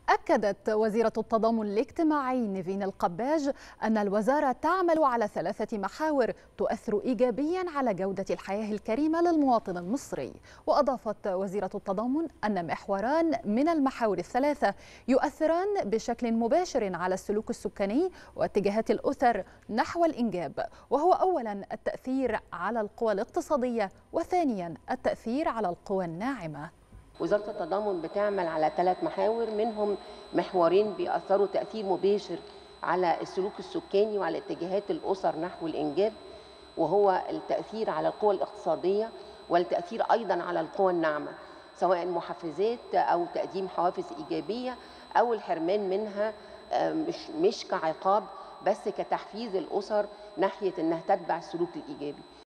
أكدت وزيرة التضامن الاجتماعي نيفين القباج أن الوزارة تعمل على 3 محاور تؤثر إيجابيا على جودة الحياة الكريمة للمواطن المصري. وأضافت وزيرة التضامن أن محوران من المحاور ال3 يؤثران بشكل مباشر على السلوك السكاني واتجاهات الأسر نحو الإنجاب، وهو أولا التأثير على القوى الاقتصادية، وثانيا التأثير على القوى الناعمة. وزارة التضامن بتعمل على 3 محاور، منهم محورين بيأثروا تأثير مباشر على السلوك السكاني وعلى اتجاهات الأسر نحو الإنجاب، وهو التأثير على القوى الاقتصادية والتأثير أيضا على القوى الناعمة، سواء محفزات أو تقديم حوافز إيجابية أو الحرمان منها، مش كعقاب بس كتحفيز الأسر ناحية أنها تتبع السلوك الإيجابي.